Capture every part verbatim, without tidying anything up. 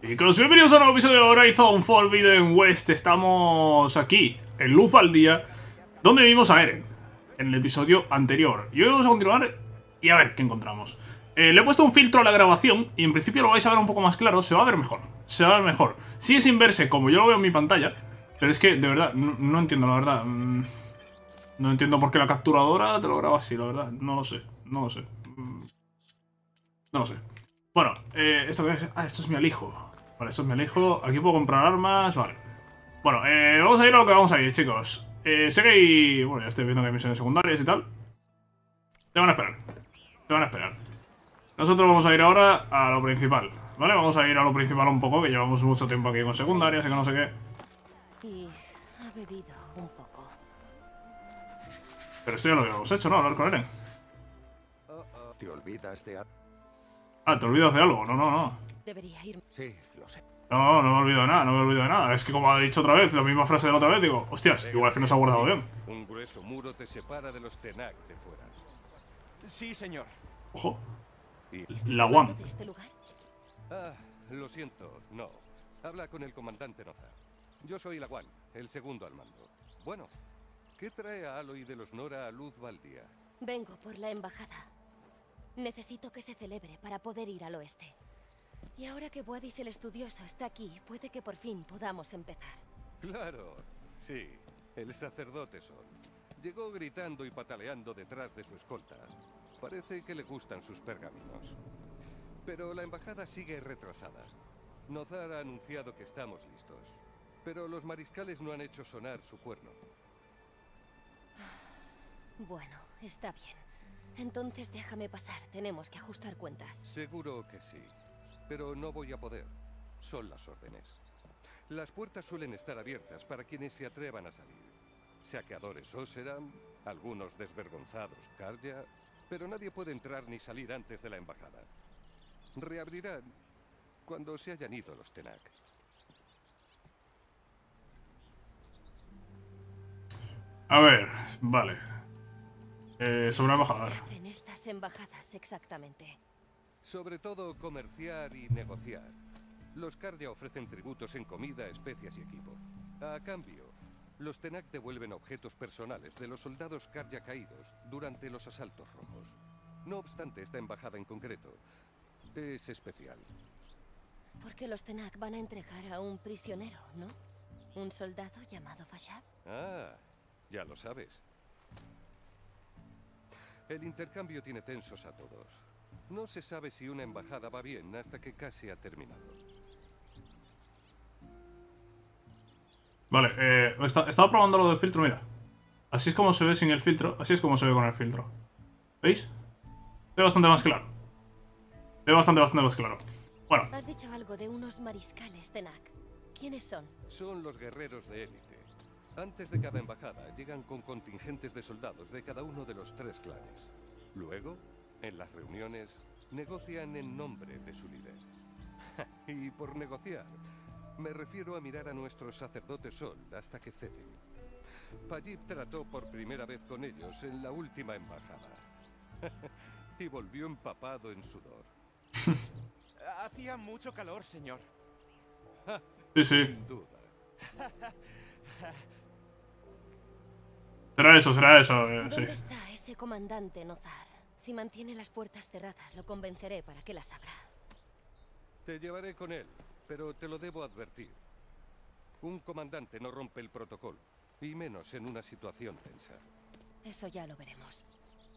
Chicos, bienvenidos a un nuevo episodio de Horizon Forbidden West. Estamos aquí, en Luz al Día, donde vimos a Eren en el episodio anterior. Y hoy vamos a continuar y a ver qué encontramos. eh, Le he puesto un filtro a la grabación y en principio lo vais a ver un poco más claro. Se va a ver mejor, se va a ver mejor. Sigue sin verse como yo lo veo en mi pantalla, pero es que, de verdad, no, no entiendo, la verdad. No entiendo por qué la capturadora te lo graba así, la verdad. No lo sé, no lo sé. No lo sé. Bueno, eh, ¿esto qué es? Ah, esto es mi alijo. Vale, esto es mi alijo. Aquí puedo comprar armas, vale. Bueno, eh, vamos a ir a lo que vamos a ir, chicos. Eh, sé que hay... Bueno, ya estoy viendo que hay misiones secundarias y tal. Te van a esperar. Te van a esperar. Nosotros vamos a ir ahora a lo principal, ¿vale? Vamos a ir a lo principal un poco, que llevamos mucho tiempo aquí con secundarias y que no sé qué. Y ha bebido un poco. Pero esto ya lo habíamos hecho, ¿no? Hablar con Eren. ¿Te olvidas de algo? Ah, ¿te olvidas de algo? No, no, no. Debería ir. Sí, lo sé. No, no me olvido de nada, no me olvido de nada. Es que como ha dicho otra vez, la misma frase de la otra vez, digo, hostias, igual es que no se ha guardado bien. Un grueso muro te separa de los Tenak de fuera. Sí, señor. Ojo, Y... la One. ¿De este lugar? Ah, lo siento, no. Habla con el comandante Noza. Yo soy la One, el segundo al mando. Bueno, ¿qué trae a Aloy de los Nora a Luz Baldía? Vengo por la embajada. Necesito que se celebre para poder ir al oeste. Y ahora que Wadis el estudioso está aquí, puede que por fin podamos empezar. Claro, sí, el sacerdote Sol. Llegó gritando y pataleando detrás de su escolta. Parece que le gustan sus pergaminos. Pero la embajada sigue retrasada. Nozar ha anunciado que estamos listos. Pero los mariscales no han hecho sonar su cuerno. Bueno, está bien. Entonces déjame pasar, tenemos que ajustar cuentas. Seguro que sí. Pero no voy a poder. Son las órdenes. Las puertas suelen estar abiertas para quienes se atrevan a salir. Saqueadores Oseram, algunos desvergonzados Karja, pero nadie puede entrar ni salir antes de la embajada. Reabrirán cuando se hayan ido los Tenak. A ver, vale. Eh, sobre la embajada. ¿Qué se hace en estas embajadas exactamente? Sobre todo comerciar y negociar. Los Karja ofrecen tributos en comida, especias y equipo. A cambio, los Tenak devuelven objetos personales de los soldados Karja caídos durante los asaltos rojos. No obstante, esta embajada en concreto es especial. Porque los Tenak van a entregar a un prisionero, ¿no? Un soldado llamado Fashab. Ah, ya lo sabes. El intercambio tiene tensos a todos. No se sabe si una embajada va bien hasta que casi ha terminado. Vale, eh, está- estaba probando lo del filtro, mira. Así es como se ve sin el filtro, así es como se ve con el filtro. ¿Veis? Se ve bastante más claro. Se ve bastante, bastante más claro. Bueno, Has dicho algo de unos mariscales Tenak. ¿Quiénes son? Son los guerreros de élite. Antes de cada embajada llegan con contingentes de soldados de cada uno de los tres clanes. Luego, en las reuniones, negocian en nombre de su líder. Y por negociar, me refiero a mirar a nuestros sacerdotes Sol hasta que ceden. Payip trató por primera vez con ellos en la última embajada. Y volvió empapado en sudor. Hacía mucho calor, señor. sí, sí. Sin duda. Será eso, será eso, eh, sí. ¿Dónde está ese comandante Nozar? Si mantiene las puertas cerradas, lo convenceré para que las abra. Te llevaré con él, pero te lo debo advertir. Un comandante no rompe el protocolo, y menos en una situación tensa. Eso ya lo veremos.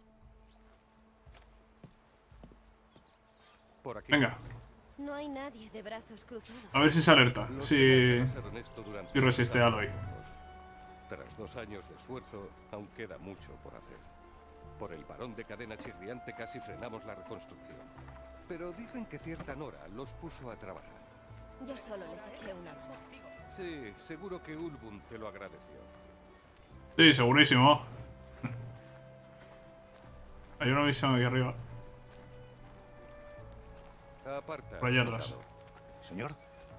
Por aquí. Venga, No hay nadie de brazos cruzados. a ver si se alerta. Los Si... Tenak pasaron esto durante si resiste los Aloy. años rojos. Tras dos años de esfuerzo, aún queda mucho por hacer. Por el varón de cadena chirriante casi frenamos la reconstrucción. Pero dicen que cierta Nora los puso a trabajar. Yo solo les eché una mano. Sí, seguro que Ulbun te lo agradeció. Sí, segurísimo. Hay una misión aquí arriba. Aparta, Por allá atrás. soldado. Señor,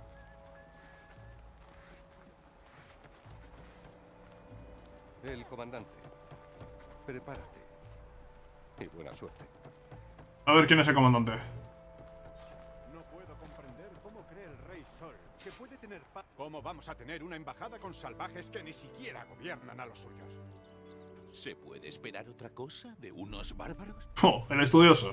El comandante. Prepárate. Y buena suerte. A ver quién es el comandante. No puedo comprender cómo cree el rey sol que puede tener paz. ¿Cómo vamos a tener una embajada con salvajes que ni siquiera gobiernan a los suyos? ¿Se puede esperar otra cosa de unos bárbaros? Oh, el estudioso.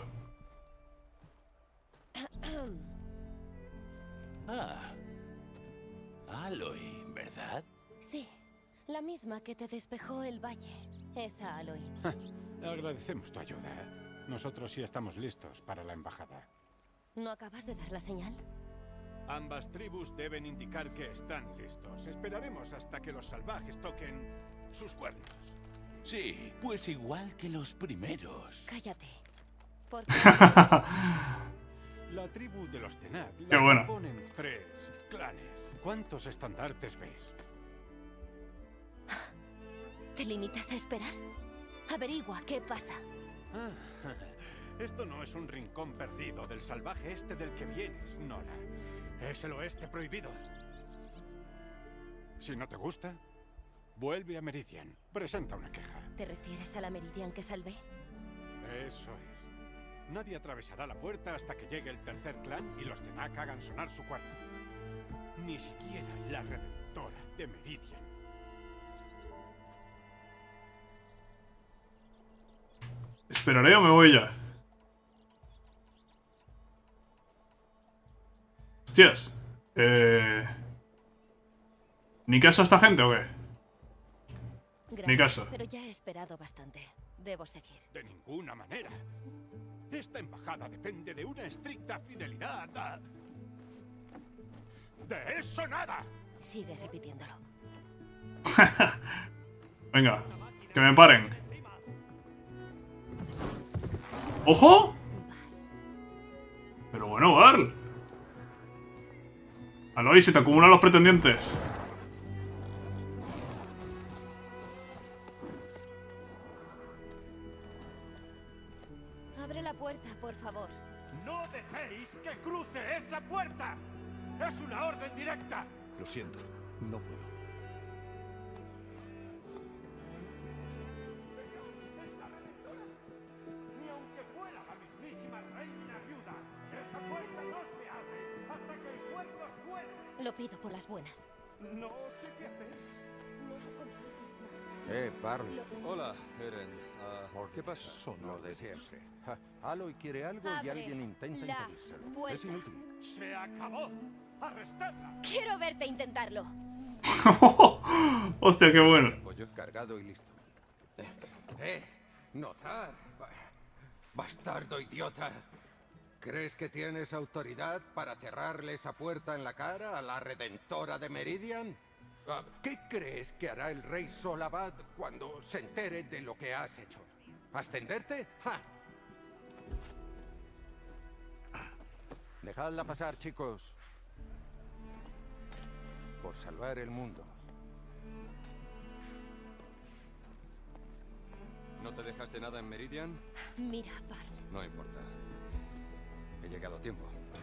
Ah. Aloy, ¿verdad? Sí, la misma que te despejó el valle. Esa Aloy. Agradecemos tu ayuda. Nosotros sí estamos listos para la embajada. ¿No acabas de dar la señal? Ambas tribus deben indicar que están listos. Esperaremos hasta que los salvajes toquen sus cuernos. Sí, pues igual que los primeros. Cállate. ¿Por qué? La tribu de los Tenakth Qué la bueno. componen tres clanes. ¿Cuántos estandartes ves? ¿Te limitas a esperar? Averigua qué pasa. Ah, esto no es un rincón perdido del salvaje este del que vienes, Nora. Es el oeste prohibido. Si no te gusta, vuelve a Meridian. Presenta una queja. ¿Te refieres a la Meridian que salvé? Eso es. Nadie atravesará la puerta hasta que llegue el tercer clan y los Tenakth hagan sonar su cuerno. Ni siquiera la Redentora de Meridian. ¿Esperaré o me voy ya? Hostias. Eh... ¿Ni caso a esta gente o qué? Gracias, caso. pero ya he esperado bastante. Debo seguir. De ninguna manera. Esta embajada depende de una estricta fidelidad a... ¡De eso nada! Sigue repitiéndolo. Venga, que me paren. ¡Ojo! Pero bueno, Varl. Aloy, se te acumulan los pretendientes. Abre la puerta, por favor. ¡No dejéis que cruce esa puerta! ¡Es una orden directa! Lo siento, no puedo. Ni aunque fuera la mismísima reina viuda, esa puerta no se abre hasta que el pueblo suene. Lo pido por las buenas. No sé qué hacer. Eh, Barl. Hola, Eren. Ah, Por ¿Qué pasa? Son lo de siempre. Ja, Aloy quiere algo y Abre alguien intenta la impedírselo. puerta. Es inútil. ¡Se acabó! ¡Arrestadla! Quiero verte intentarlo. Hostia, qué bueno. Pollo. Cargado y listo. Eh, eh notar. Ba- Bastardo idiota. ¿Crees que tienes autoridad para cerrarle esa puerta en la cara a la Redentora de Meridian? Ah, ¿Qué crees que hará el rey Solabad cuando se entere de lo que has hecho? ¿Ascenderte? ¡Ja! Dejadla pasar, chicos. Por salvar el mundo. ¿No te dejaste nada en Meridian? Mira, Barl. No importa. He llegado a tiempo.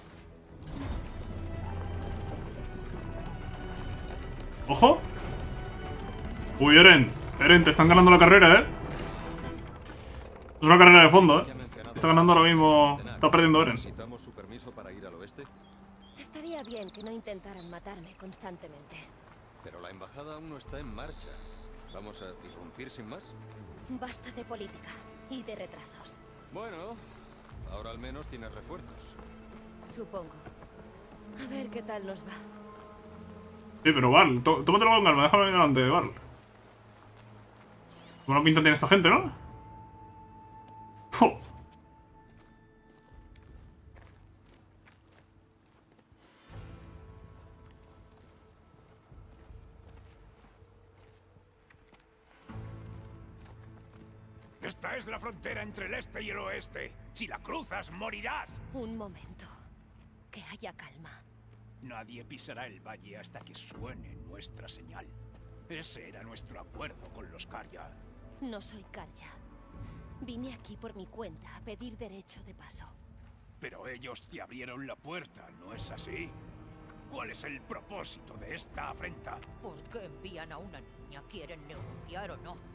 ¡Ojo! Uy, Eren. Eren, te están ganando la carrera, ¿eh? Es una carrera de fondo, ¿eh? Está ganando ahora mismo. Está perdiendo Eren. ¿Necesitamos su permiso para ir al oeste? Estaría bien que no intentaran matarme constantemente. Pero la embajada aún no está en marcha. ¿Vamos a irrumpir sin más? Basta de política y de retrasos. Bueno, ahora al menos tienes refuerzos. Supongo. A ver qué tal nos va. Sí, pero Varl, tó- tómatelo con calma, déjame venir delante de Varl. Buena pinta tiene esta gente, ¿no? ¡Jo! Esta es la frontera entre el este y el oeste. Si la cruzas, morirás. Un momento. Que haya calma. Nadie pisará el valle hasta que suene nuestra señal. Ese era nuestro acuerdo con los Karja. No soy Karja. Vine aquí por mi cuenta a pedir derecho de paso. Pero ellos te abrieron la puerta, ¿no es así? ¿Cuál es el propósito de esta afrenta? ¿Por qué envían a una niña? ¿Quieren negociar o no?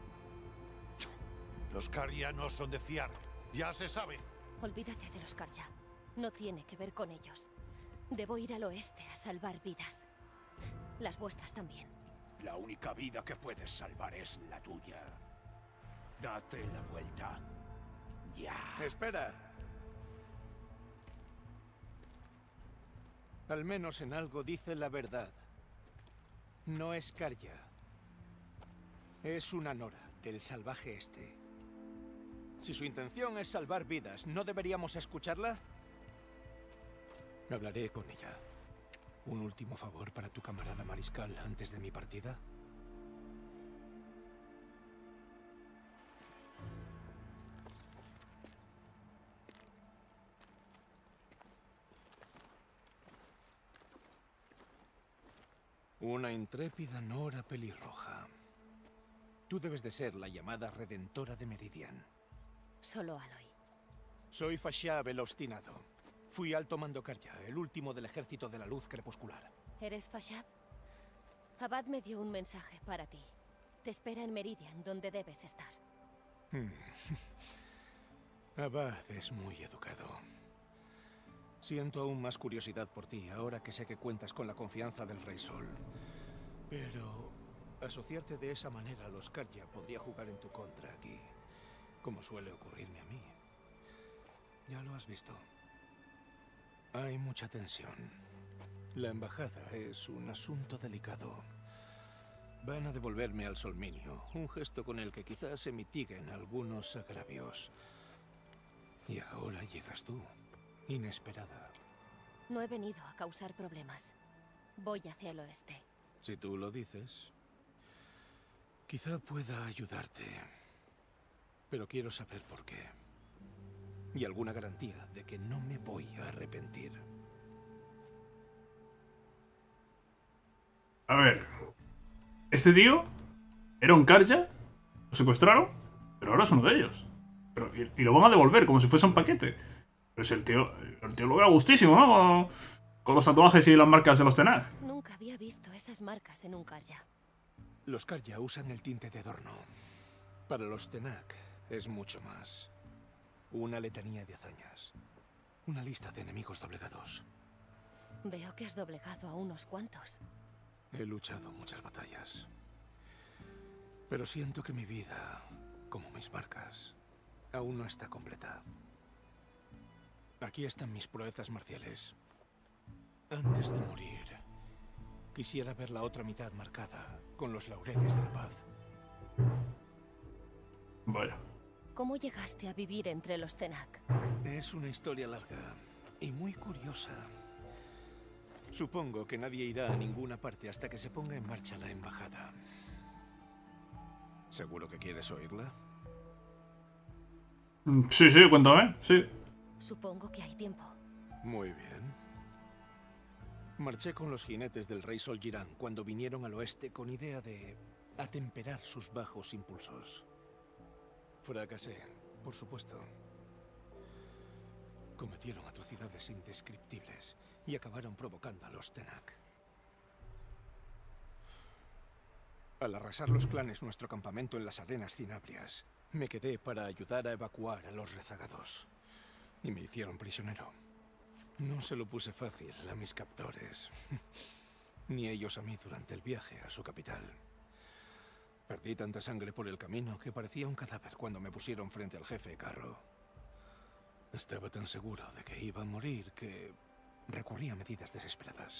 Los Karja no son de fiar. Ya se sabe. Olvídate de los Karja. No tiene que ver con ellos. Debo ir al oeste a salvar vidas. Las vuestras también. La única vida que puedes salvar es la tuya. Date la vuelta. Ya. Espera. Al menos en algo dice la verdad. No es Karja. Es una Nora del salvaje este. Si su intención es salvar vidas, ¿no deberíamos escucharla? Hablaré con ella. ¿Un último favor para tu camarada mariscal antes de mi partida? Una intrépida Nora pelirroja. Tú debes de ser la llamada Redentora de Meridian. Solo Aloy. Soy Fashab el Obstinado. Fui alto mando Karja, el último del ejército de la luz crepuscular. ¿Eres Fashab? Abad me dio un mensaje para ti. Te espera en Meridian, donde debes estar. Hmm. Abad es muy educado. Siento aún más curiosidad por ti, ahora que sé que cuentas con la confianza del Rey Sol. Pero asociarte de esa manera a los Karja podría jugar en tu contra aquí, como suele ocurrirme a mí. Ya lo has visto. Hay mucha tensión. La embajada es un asunto delicado. Van a devolverme al Solminio, un gesto con el que quizás se mitiguen algunos agravios. Y ahora llegas tú, inesperada. No he venido a causar problemas. Voy hacia el oeste. Si tú lo dices, quizá pueda ayudarte. Pero quiero saber por qué. Y alguna garantía de que no me voy a arrepentir. A ver. Este tío era un Karja. Lo secuestraron. Pero ahora es uno de ellos. Pero, y, y lo van a devolver como si fuese un paquete. Pero si el tío, el tío lo ve a gustísimo, ¿no? Con, con los tatuajes y las marcas de los Tenag. Nunca había visto esas marcas en un Karja. Los Karja usan el tinte de adorno. Para los Tenag es mucho más. Una letanía de hazañas. Una lista de enemigos doblegados. Veo que has doblegado a unos cuantos. He luchado muchas batallas. Pero siento que mi vida, como mis marcas, aún no está completa. Aquí están mis proezas marciales. Antes de morir, quisiera ver la otra mitad marcada con los laureles de la paz. Vaya. ¿Cómo llegaste a vivir entre los Tenag? Es una historia larga y muy curiosa. Supongo que nadie irá a ninguna parte hasta que se ponga en marcha la embajada. ¿Seguro que quieres oírla? Sí, sí, cuéntame, sí. Supongo que hay tiempo. Muy bien. Marché con los jinetes del Rey Sol Girán cuando vinieron al oeste con idea de atemperar sus bajos impulsos. Fracasé, por supuesto. Cometieron atrocidades indescriptibles y acabaron provocando a los Tenag. Al arrasar los clanes nuestro campamento en las arenas cinabrias, me quedé para ayudar a evacuar a los rezagados. Y me hicieron prisionero. No se lo puse fácil a mis captores, ni ellos a mí durante el viaje a su capital. Perdí tanta sangre por el camino que parecía un cadáver cuando me pusieron frente al jefe Carro. Estaba tan seguro de que iba a morir que recurrí a medidas desesperadas.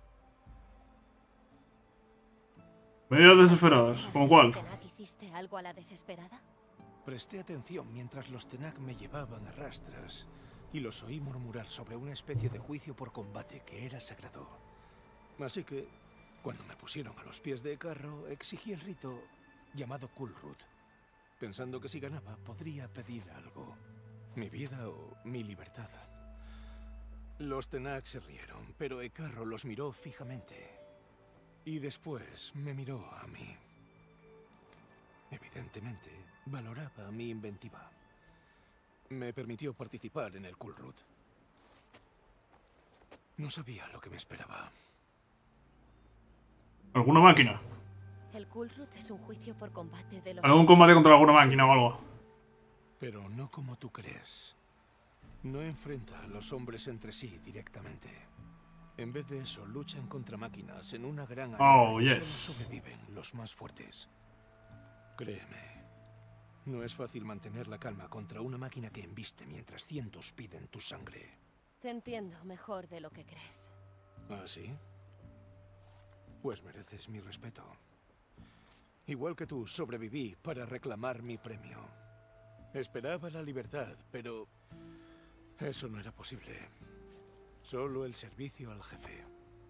Medidas desesperadas, ¿como cuál? ¿Tenag hiciste algo a la desesperada? Presté atención mientras los Tenag me llevaban a rastras y los oí murmurar sobre una especie de juicio por combate que era sagrado. Así que, cuando me pusieron a los pies de Carro, exigí el rito llamado Kulrut, pensando que si ganaba podría pedir algo. Mi vida o mi libertad. Los Tenag se rieron, pero Ekarro los miró fijamente. Y después me miró a mí. Evidentemente, valoraba mi inventiva. Me permitió participar en el Kulrut. No sabía lo que me esperaba. ¿Alguna máquina? El Kulrut es un juicio por combate de los... ¿Algún combate contra alguna máquina o algo? Pero no como tú crees. No enfrenta a los hombres entre sí directamente. En vez de eso, luchan contra máquinas en una gran Oh, arena y yes. solo sobreviven los más fuertes. Créeme, no es fácil mantener la calma contra una máquina que embiste mientras cientos piden tu sangre. Te entiendo mejor de lo que crees. ¿Ah, sí? Pues mereces mi respeto. Igual que tú, sobreviví para reclamar mi premio. Esperaba la libertad, pero eso no era posible. Solo el servicio al jefe.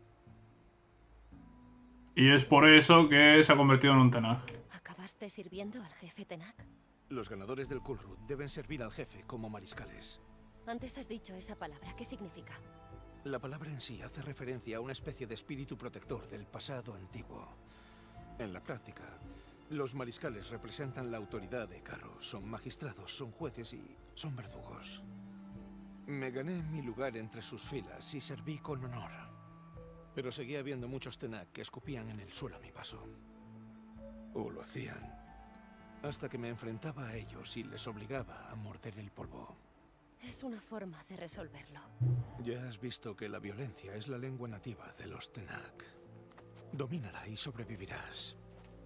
Y es por eso que se ha convertido en un Tenag. ¿Acabaste sirviendo al jefe Tenag? Los ganadores del Kulrut deben servir al jefe como mariscales. Antes has dicho esa palabra. ¿Qué significa? La palabra en sí hace referencia a una especie de espíritu protector del pasado antiguo. En la práctica, los mariscales representan la autoridad de Carro. Son magistrados, son jueces y son verdugos. Me gané mi lugar entre sus filas y serví con honor. Pero seguía habiendo muchos Tenag que escupían en el suelo a mi paso. O lo hacían. Hasta que me enfrentaba a ellos y les obligaba a morder el polvo. Es una forma de resolverlo. Ya has visto que la violencia es la lengua nativa de los Tenag. Domínala y sobrevivirás.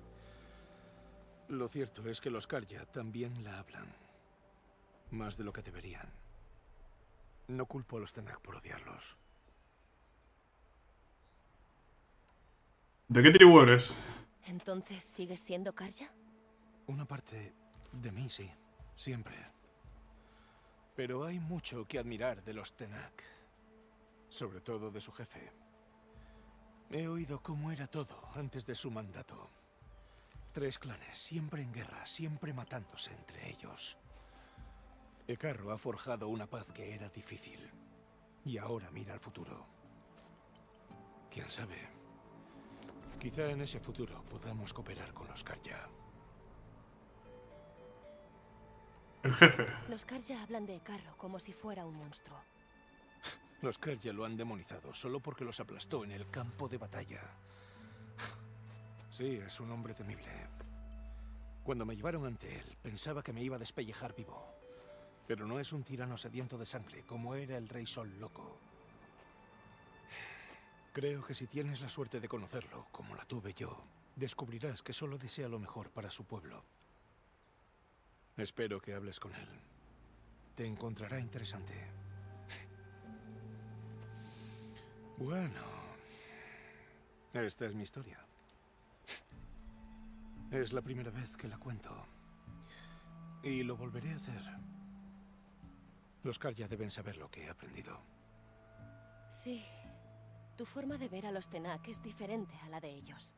Lo cierto es que los Karja también la hablan. Más de lo que deberían. No culpo a los Tenag por odiarlos. ¿De qué tribu eres? ¿Entonces sigues siendo Karja? Una parte de mí, sí. Siempre. Pero hay mucho que admirar de los Tenag. Sobre todo de su jefe. He oído cómo era todo antes de su mandato. Tres clanes, siempre en guerra, siempre matándose entre ellos. Ekarro ha forjado una paz que era difícil. Y ahora mira al futuro. ¿Quién sabe? Quizá en ese futuro podamos cooperar con los Karja. El jefe. Los Karja hablan de Ekarro como si fuera un monstruo. Los Karja lo han demonizado solo porque los aplastó en el campo de batalla. Sí, es un hombre temible. Cuando me llevaron ante él, pensaba que me iba a despellejar vivo. Pero no es un tirano sediento de sangre, como era el Rey Sol Loco. Creo que si tienes la suerte de conocerlo, como la tuve yo, descubrirás que solo desea lo mejor para su pueblo. Espero que hables con él. Te encontrará interesante. Bueno, esta es mi historia. Es la primera vez que la cuento. Y lo volveré a hacer. Los Karja deben saber lo que he aprendido. Sí. Tu forma de ver a los Tenag es diferente a la de ellos.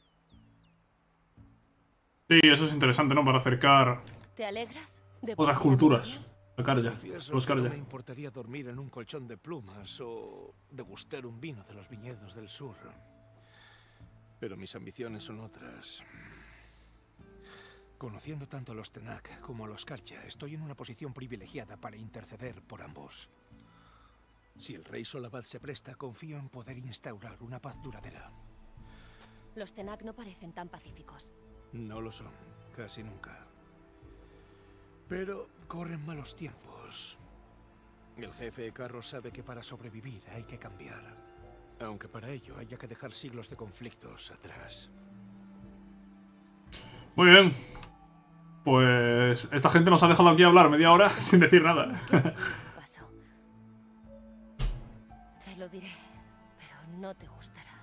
Sí, eso es interesante, ¿no? Para acercar ¿Te alegras? ¿De otras volver a culturas. verlo? A Karja. Confieso Los que no Karja. me importaría dormir en un colchón de plumas o degustar un vino de los viñedos del sur. Pero mis ambiciones son otras. Conociendo tanto a los Tenag como a los Karja, estoy en una posición privilegiada para interceder por ambos. Si el rey Solabad se presta, confío en poder instaurar una paz duradera. Los Tenag no parecen tan pacíficos. No lo son, casi nunca. Pero corren malos tiempos. El jefe Ekarro sabe que para sobrevivir hay que cambiar. Aunque para ello haya que dejar siglos de conflictos atrás. Muy bien. Pues esta gente nos ha dejado aquí hablar media hora sin decir nada. Paso. Te lo diré, pero no te gustará.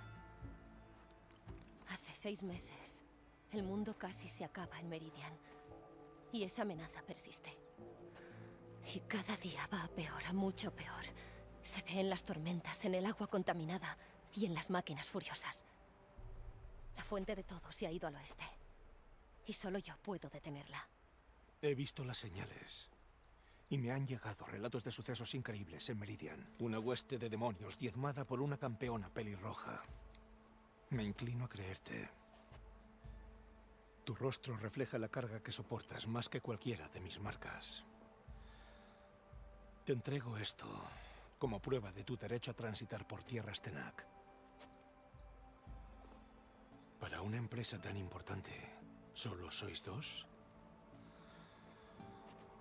Hace seis meses, el mundo casi se acaba en Meridian. Y esa amenaza persiste. Y cada día va a peor, a mucho peor. Se ve en las tormentas, en el agua contaminada y en las máquinas furiosas. La fuente de todo se ha ido al oeste. Y solo yo puedo detenerla. He visto las señales. Y me han llegado relatos de sucesos increíbles en Meridian. Una hueste de demonios diezmada por una campeona pelirroja. Me inclino a creerte. Tu rostro refleja la carga que soportas más que cualquiera de mis marcas. Te entrego esto como prueba de tu derecho a transitar por tierras Tenag. Para una empresa tan importante, ¿solo sois dos?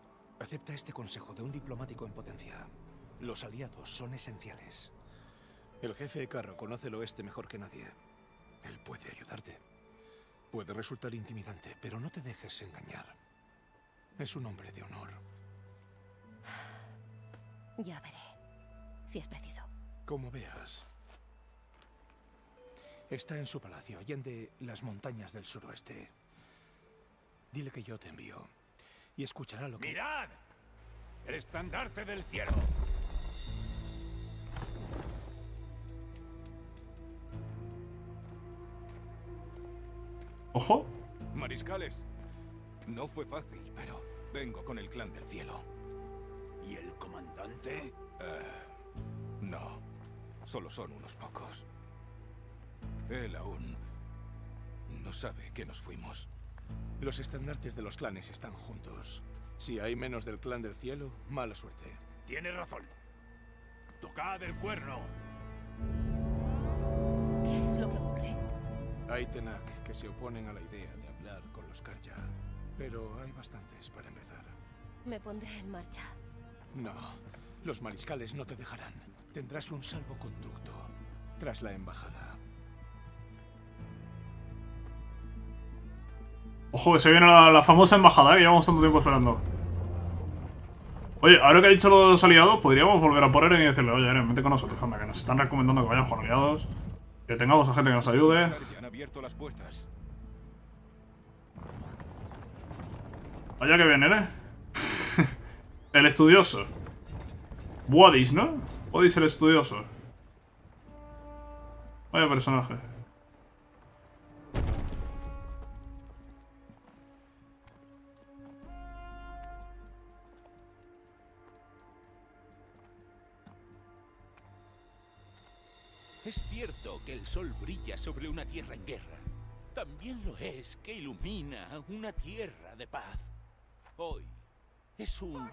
Acepta este consejo de un diplomático en potencia. Los aliados son esenciales. El jefe Carro conoce el oeste mejor que nadie. Él puede ayudarte. Puede resultar intimidante, pero no te dejes engañar. Es un hombre de honor. Ya veré, si es preciso. Como veas. Está en su palacio, allende las montañas del suroeste. Dile que yo te envío. Y escuchará lo que... ¡Mirad! ¡El estandarte del cielo! Ojo. Mariscales, no fue fácil, pero vengo con el clan del cielo. ¿Y el comandante? Uh, no, solo son unos pocos. Él aún no sabe que nos fuimos. Los estandartes de los clanes están juntos. Si hay menos del clan del cielo, mala suerte. Tiene razón. Tocad el cuerno. ¿Qué es lo que ocurre? Hay Tenak que se oponen a la idea de hablar con los Karja, pero hay bastantes para empezar. Me pondré en marcha. No, los mariscales no te dejarán. Tendrás un salvoconducto tras la embajada. Ojo, que se viene la, la famosa embajada, que llevamos tanto tiempo esperando. Oye, ahora que ha dicho los aliados, podríamos volver a por Eren y decirle: oye, Eren, vente con nosotros, anda, que nos están recomendando que vayamos con aliados. Que tengamos a gente que nos ayude. Ya han abierto las puertas. Vaya que bien, Eren. El estudioso. Wadis, ¿no? Wadis el estudioso. Vaya personaje. Es cierto que el sol brilla sobre una tierra en guerra. También lo es que ilumina una tierra de paz. Hoy es un...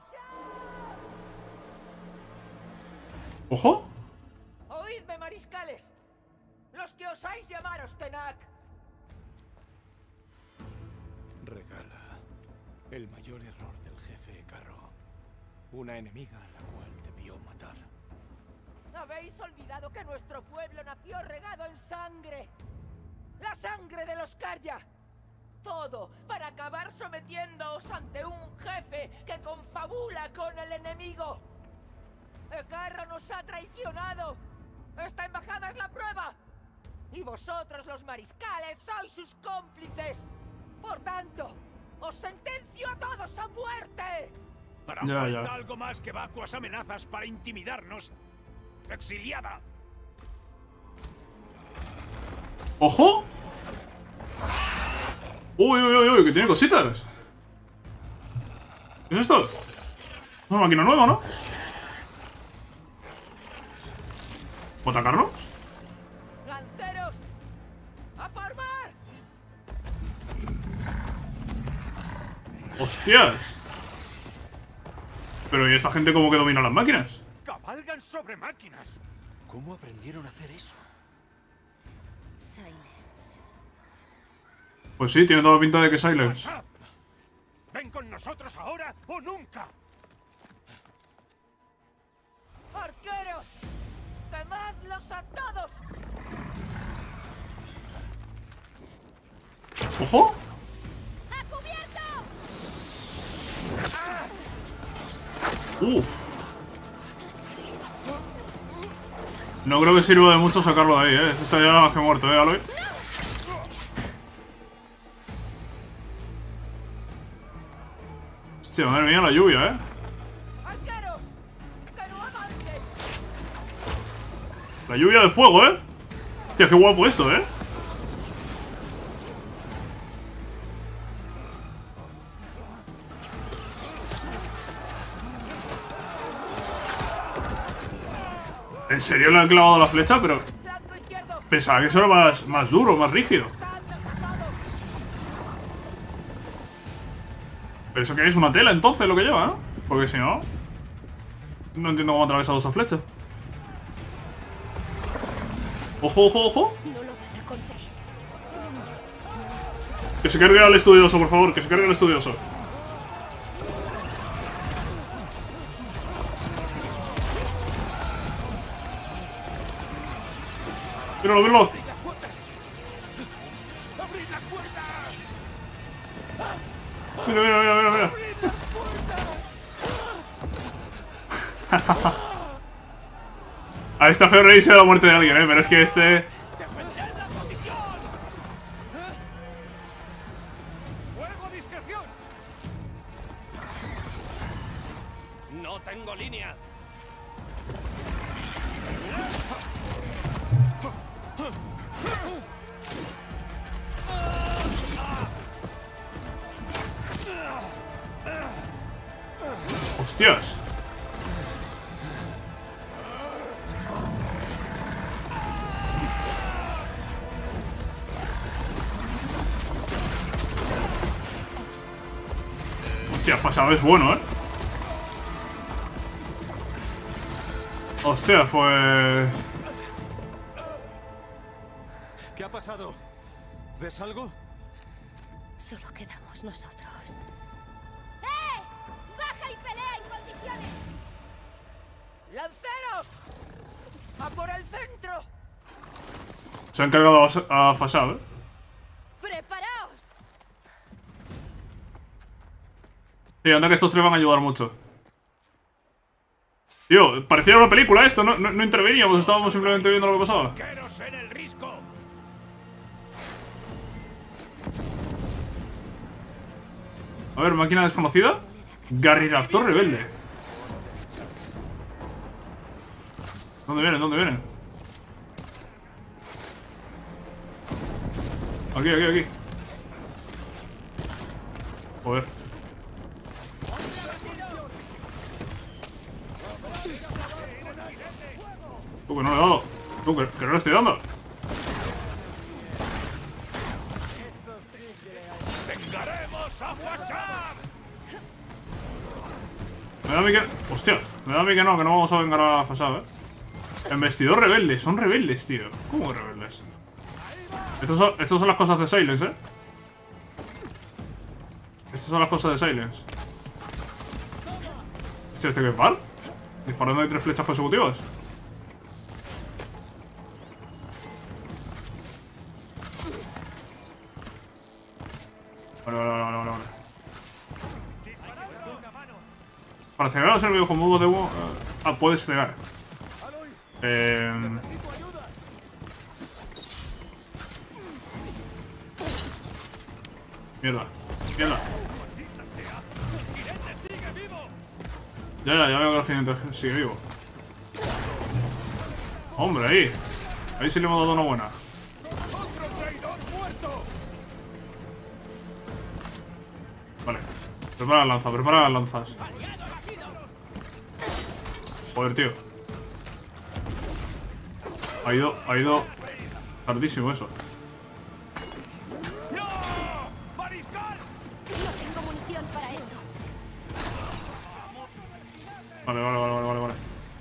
¿Ojo? ¡Oídme, mariscales! ¡Los que osáis llamaros Tenak! Regala el mayor error del jefe Carro. Una enemiga a la cual debió matar. Habéis olvidado que nuestro pueblo nació regado en sangre. ¡La sangre de los Karja! Todo para acabar sometiéndoos ante un jefe que confabula con el enemigo. Carro nos ha traicionado. Esta embajada es la prueba. Y vosotros, los mariscales, sois sus cómplices. Por tanto, os sentencio a todos a muerte. Hará Ya, falta ya. algo más que vacuas amenazas para intimidarnos. ¡Exiliada! ¡Ojo! ¡Uy, uy, uy, uy! ¡Que tiene cositas! ¿Qué es esto? Es una máquina nueva, ¿no? ¿Puedo atacarnos? ¡Lanceros! ¡A formar! ¡Hostias! Pero ¿y esta gente cómo que domina las máquinas? ¡Cabalgan sobre máquinas! ¿Cómo aprendieron a hacer eso? Silence. Pues sí, tiene toda la pinta de que Silence. ¡What's up? ¡Ven con nosotros ahora o nunca! ¡Arqueros! ¡Quemadlos a todos! ¡Ojo! ¡A cubierto! ¡Uf! No creo que sirva de mucho sacarlo de ahí, ¿eh? Ese está ya más que muerto, ¿eh, Aloy? Hostia, madre mía, la lluvia, ¿eh? ¡Arqueros! ¡Que no avancen! La lluvia de fuego, ¿eh? Hostia, qué guapo esto, ¿eh? ¿En serio le han clavado la flecha? Pero ¡Flanco izquierdo! pensaba que eso era más, más duro, más rígido. ¡Estadlos a todos! ¿Pero eso qué es? ¿Una tela entonces lo que lleva, no? Porque si no... No entiendo cómo ha atravesado esa flecha. ¡Ojo, ojo, ojo! No lo van a conseguir. Que se cargue al estudioso, por favor, que se cargue al estudioso. Míralo, míralo. Mira, mira, mira, mira, mira. Ahí está feo reírse de la muerte de alguien, eh, pero es que este... ¡Fuego a discreción! No tengo línea. ¡Hostias! Hostia, pasado es bueno, ¿eh? Hostia, pues... ¿Qué ha pasado? ¿Ves algo? Solo quedamos nosotros. ¡Eh! ¡Baja y pelea en condiciones! ¡Lanceros! ¡A por el centro! Se han cargado a Fasab, ¿eh? ¡Preparaos! Sí, anda que estos tres van a ayudar mucho. Tío, parecía una película esto, no, no, no interveníamos, estábamos simplemente viendo lo que pasaba. En el risco. A ver, máquina desconocida. Garriraptor rebelde. ¿Dónde vienen? ¿Dónde vienen? Aquí, aquí, aquí. Joder. Tú, que no le he dado. Tú, que, que no le estoy dando. ¡Vengaremos a Fasab! Me da a mí que... Hostia, me da a mí que no, que no vamos a vengar a Fasab, eh. Embestidor rebelde, son rebeldes, tío. ¿Cómo que rebeldes? Estos son, estos son las cosas de Silence, eh. Estas son las cosas de Silence. ¿Este, este qué es Val? Disparando de tres flechas consecutivas. Vale, vale, vale, vale, vale. Para cegar los servidores con modo de humo... Ah, puedes cegar. Eh... Mierda, mierda. Ya, ya, ya veo que el jinete sigue vivo. Hombre, ahí. Ahí sí le hemos dado una buena. Vale. Prepara la lanza, prepara las lanzas. Joder, tío. Ha ido, ha ido tardísimo eso. Vale, vale, vale, vale, vale.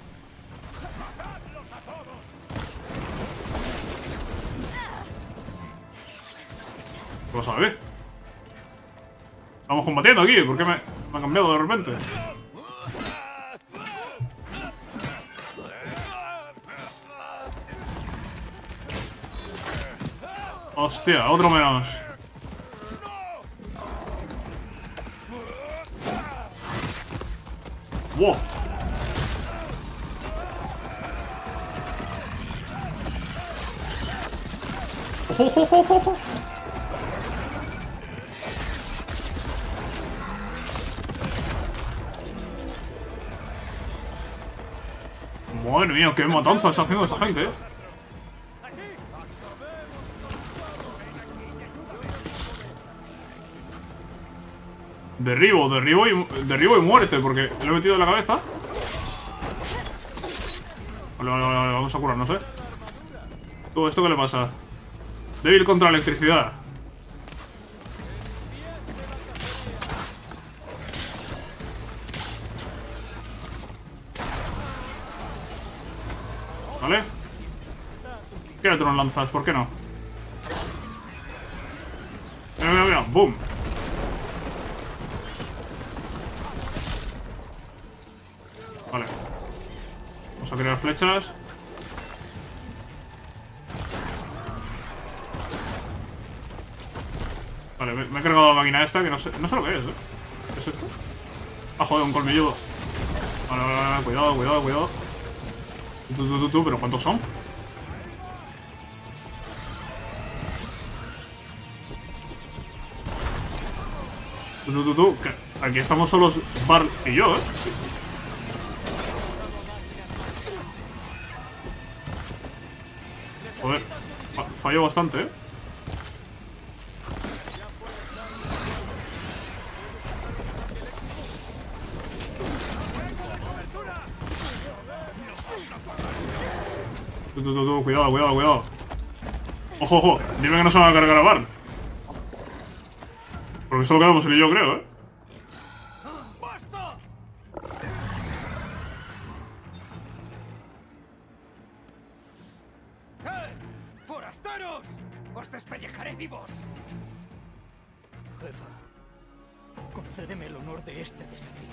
¿Qué pasa, bebé? Estamos combatiendo aquí, ¿por qué me, me ha cambiado de repente? Hostia, otro menos. Wow. Ojo, ojo, ojo, ojo. Madre mía, qué matanza está haciendo esa gente, eh. Derribo, derribo y, derribo y muerte, porque lo he metido en la cabeza. Vale, vale, vale, vamos a curarnos, eh. Todo esto, ¿qué le pasa? Débil contra la electricidad. Vale. ¿Qué otro nos lanzas? ¿Por qué no? Mira, mira, mira. ¡Boom! Vale. Vamos a crear flechas. Vale, me, me he cargado la máquina esta que no sé, no sé lo que es, ¿eh? ¿Qué es esto? Ah, joder, un colmilludo. Vale, vale, vale, cuidado, cuidado, cuidado. Tú, tú, tú, tú, pero ¿cuántos son? Tú, tú, tú, tú. Que aquí estamos solos Barl y yo, ¿eh? Joder, fallo bastante, ¿eh? Tú, tú, tú, tú, cuidado, cuidado, cuidado. Ojo, ojo, dime que no se van a cargar a Barl. Porque solo quedamos él y yo, creo, ¿eh? ¡Forasteros! ¡Os despellejaré vivos! Jefa, concédeme el honor de este desafío.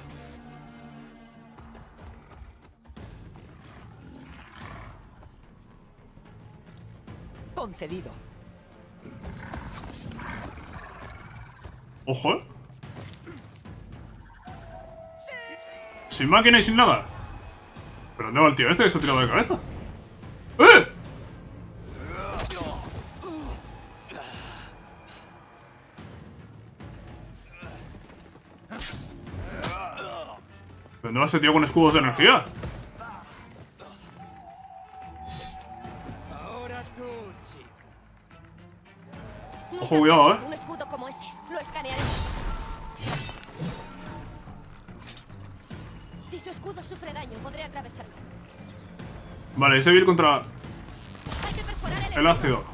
Concedido. Ojo, ¿eh? Sin máquina y sin nada. ¿Pero dónde va el tío este que se ha tirado de cabeza? ¡Eh! ¿Dónde va ese tío con escudos de energía? Ojo, cuidado, eh. Un escudo como ese. Lo escanearé. Si su escudo sufre daño, podré atravesarlo. Vale, ese bill contra Hay que perforar el, el ácido.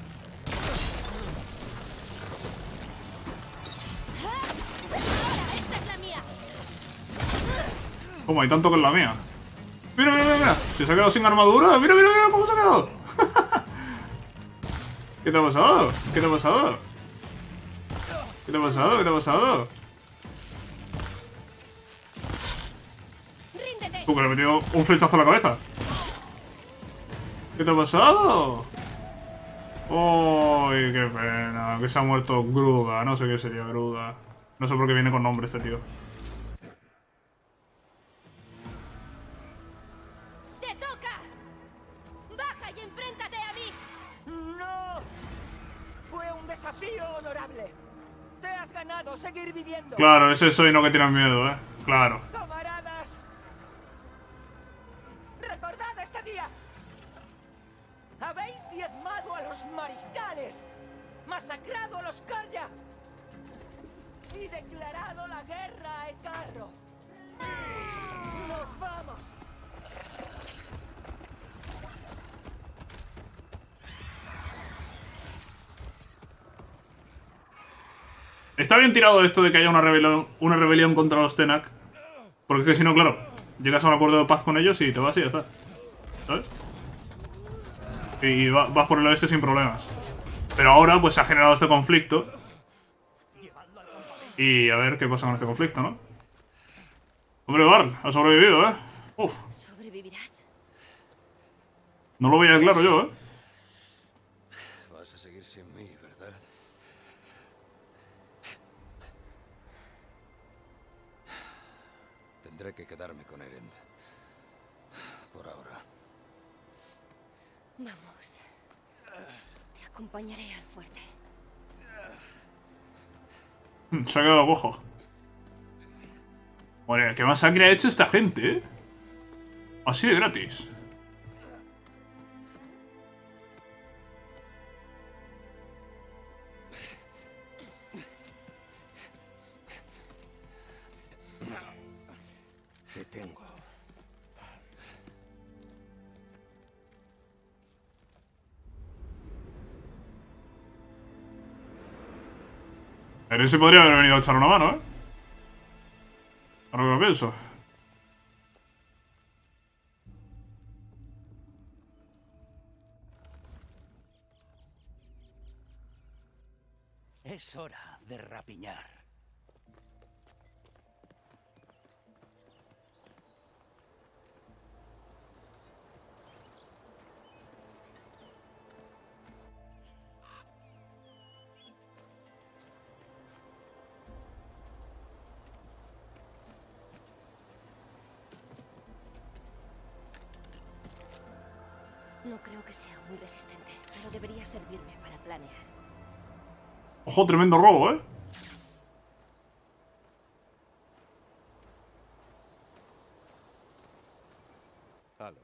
¡Esta es la mía! ¿Cómo hay tanto que es la mía? Mira, mira, mira, mira. Si se ha quedado sin armadura. Mira, mira, mira cómo se ha quedado. ¿Qué te ha pasado? ¿Qué te ha pasado? ¿Qué te ha pasado? ¿Qué te ha pasado? Tú que le he metido un flechazo a la cabeza. ¿Qué te ha pasado? ¡Uy, qué pena! Que se ha muerto Gruga. No sé qué sería Gruga. No sé por qué viene con nombre este tío. ¡Te toca! ¡Baja y enfréntate a mí! ¡No! Fue un desafío honorable. Te has ganado seguir viviendo. Claro, ese soy no que tienen miedo, ¿eh? Claro. Camaradas, recordad este día. Habéis diezmado a los mariscales, masacrado a los Karja y declarado la guerra a Ecarro. ¡Nos vamos! Está bien tirado esto de que haya una rebelión, una rebelión contra los Tenak. Porque es que si no, claro, llegas a un acuerdo de paz con ellos y te vas y ya está. ¿Sabes? Y va, vas por el oeste sin problemas. Pero ahora pues se ha generado este conflicto. Y a ver qué pasa con este conflicto, ¿no? Hombre, Barl, ha sobrevivido, ¿eh? Uf. ¿Sobrevivirás? No lo veía claro yo, ¿eh? Vas a seguir sin mí, ¿verdad? Tendré que quedarme con Eren. Por ahora. Vamos. Te acompañaré al fuerte. Se ha quedado cojo. Bueno, ¿qué masacre ha hecho esta gente, eh? Así de gratis. Te tengo. Eren se podría haber venido a echar una mano, ¿eh? Ahora que lo pienso. Es hora de rapiñar. No creo que sea muy resistente, pero debería servirme para planear. Ojo, tremendo robo, ¿eh? Aloy.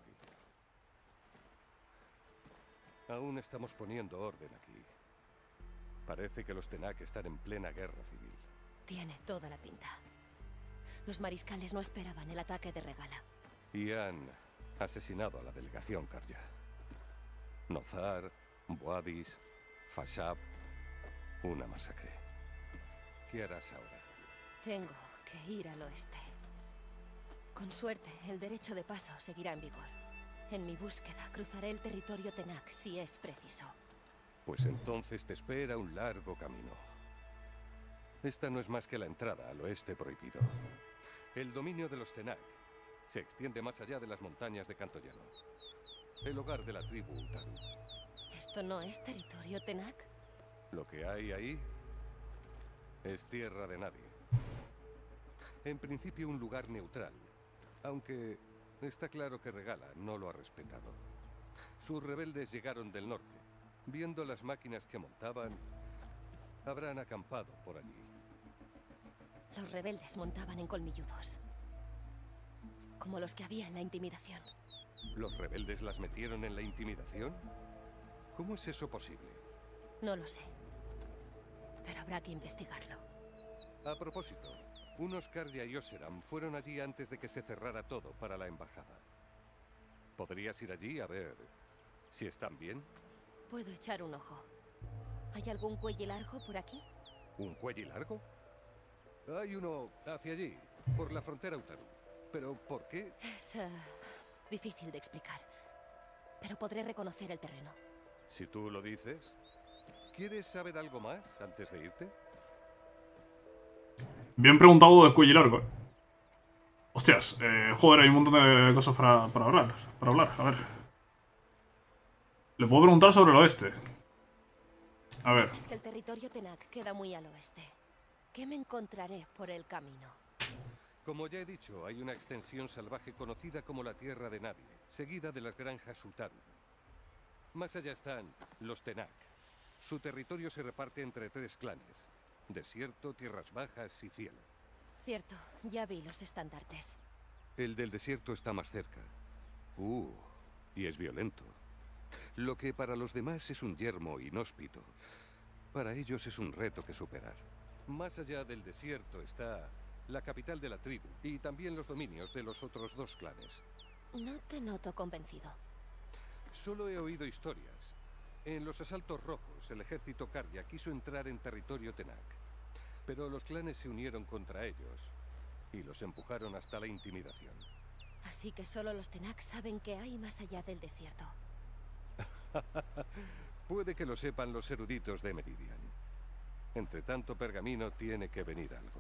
Aún estamos poniendo orden aquí. Parece que los Tenakth están en plena guerra civil. Tiene toda la pinta. Los mariscales no esperaban el ataque de Regala. Y han asesinado a la delegación Karja. Nozar, Boadis, Fashab. Una masacre. ¿Qué harás ahora? Tengo que ir al oeste. Con suerte, el derecho de paso seguirá en vigor. En mi búsqueda, cruzaré el territorio Tenakth si es preciso. Pues entonces te espera un largo camino. Esta no es más que la entrada al oeste prohibido. El dominio de los Tenakth se extiende más allá de las montañas de Cantoyano, el hogar de la tribu Utaru. ¿Esto no es territorio Tenakth? Lo que hay ahí es tierra de nadie. En principio un lugar neutral, aunque está claro que Regala no lo ha respetado. Sus rebeldes llegaron del norte. Viendo las máquinas que montaban, habrán acampado por allí. Los rebeldes montaban en colmilludos. Como los que había en la intimidación. ¿Los rebeldes las metieron en la intimidación? ¿Cómo es eso posible? No lo sé. Pero habrá que investigarlo. A propósito, unos Karja y Oseram fueron allí antes de que se cerrara todo para la embajada. ¿Podrías ir allí a ver si están bien? Puedo echar un ojo. ¿Hay algún cuello largo por aquí? ¿Un cuello largo? Hay uno hacia allí, por la frontera Utaru. ¿Pero por qué? Es uh, difícil de explicar. Pero podré reconocer el terreno. Si tú lo dices. ¿Quieres saber algo más antes de irte? Bien preguntado de cuello largo, eh. Hostias, eh, joder, hay un montón de cosas para, para hablar. Para hablar, a ver. Le puedo preguntar sobre el oeste. A ver. Es que el territorio Tenakth queda muy al oeste. ¿Qué me encontraré por el camino? Como ya he dicho, hay una extensión salvaje conocida como la Tierra de Nadie, seguida de las granjas Utaru. Más allá están los Tenakth. Su territorio se reparte entre tres clanes: desierto, tierras bajas y cielo. Cierto, ya vi los estandartes. El del desierto está más cerca. Uh, y es violento. Lo que para los demás es un yermo inhóspito, para ellos es un reto que superar. Más allá del desierto está la capital de la tribu y también los dominios de los otros dos clanes. No te noto convencido. Solo he oído historias. En los asaltos rojos, el ejército Karja quiso entrar en territorio Tenakth, pero los clanes se unieron contra ellos y los empujaron hasta la intimidación. Así que solo los Tenakth saben qué hay más allá del desierto. Puede que lo sepan los eruditos de Meridian. Entre tanto pergamino tiene que venir algo.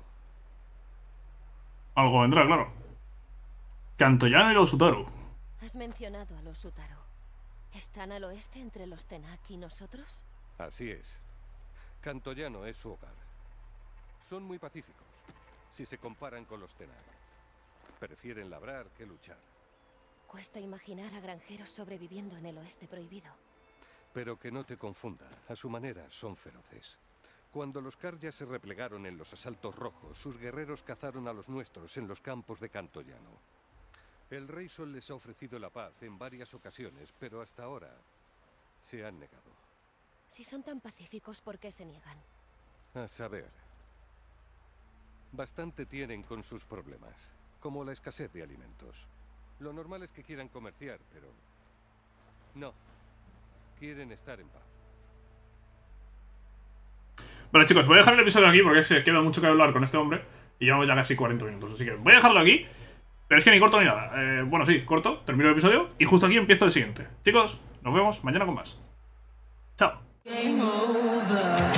Algo vendrá, claro. Cantoyano y los Utaru. Has mencionado a los Utaru. ¿Están al oeste entre los Tenakth y nosotros? Así es. Cantoyano es su hogar. Son muy pacíficos, si se comparan con los Tenakth. Prefieren labrar que luchar. Cuesta imaginar a granjeros sobreviviendo en el oeste prohibido. Pero que no te confunda, a su manera son feroces. Cuando los Karja se replegaron en los asaltos rojos, sus guerreros cazaron a los nuestros en los campos de Cantoyano. El Rey Sol les ha ofrecido la paz en varias ocasiones, pero hasta ahora se han negado. Si son tan pacíficos, ¿por qué se niegan? A saber. Bastante tienen con sus problemas, como la escasez de alimentos. Lo normal es que quieran comerciar, pero no. Quieren estar en paz. Vale, chicos, voy a dejar el episodio aquí porque se queda mucho que hablar con este hombre. Y llevamos ya casi cuarenta minutos, así que voy a dejarlo aquí. Pero es que ni corto ni nada. Eh, bueno, sí, corto, termino el episodio y justo aquí empiezo el siguiente. Chicos, nos vemos mañana con más. Chao. Game over.